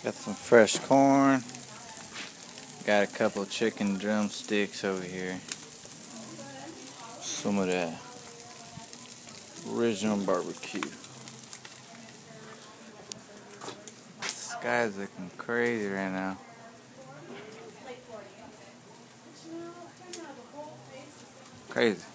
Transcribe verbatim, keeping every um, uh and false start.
Got some fresh corn. Got a couple chicken drumsticks over here. Some of that original barbecue. The sky's looking crazy right now. Crazy.